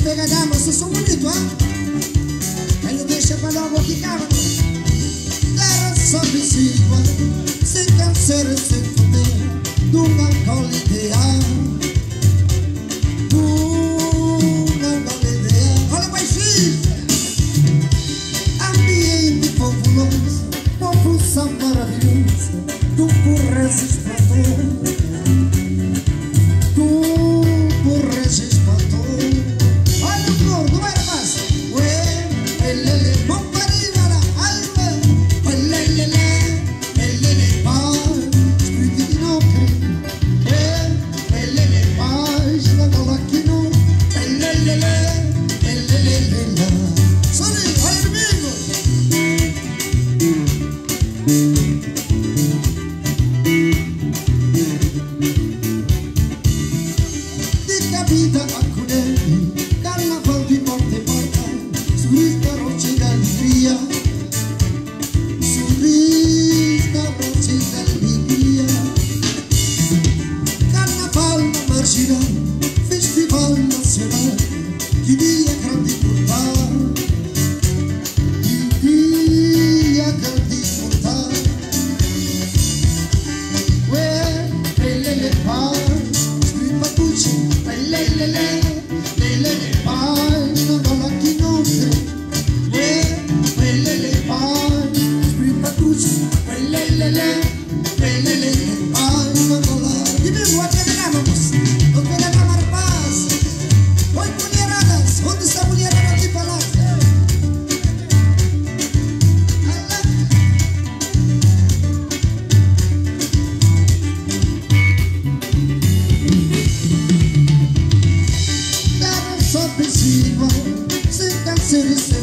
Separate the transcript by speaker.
Speaker 1: pegadama, vocês são bonitos, hein? Ele deixa pra logo que cava. Terra só visível, sem câncer e sem poder, de uma cola ideal. Olha baixinho! Ambiente populoso, confusão maravilhosa, tudo resistador. Tudo resistador. Olha o gordo, não era mais. Ué, elele, bom paribara, ai, ué, elele, elele, pai, espírito de não crer. Ué, elele, pai, na bola que não, elele, elele, sorri, olha domingo. De Cabinda a Cunene, carnaval de porta em porta, surista roche da alegria, surista roche da alegria. Carnaval na marginal, festival nacional, que dia grande portal, que dia grande portal. Ué, elele, pai, espírito pucci, elele, elele, pai, na bola que não crê. Ué, elele, pai, espírito pucci, elele, elele, pai, na bola. E mesmo até ganhávamos, não pegava rapaz. Oi, mulheradas, onde está a mulherada de palácio? Terra só visível, sem câncer e sem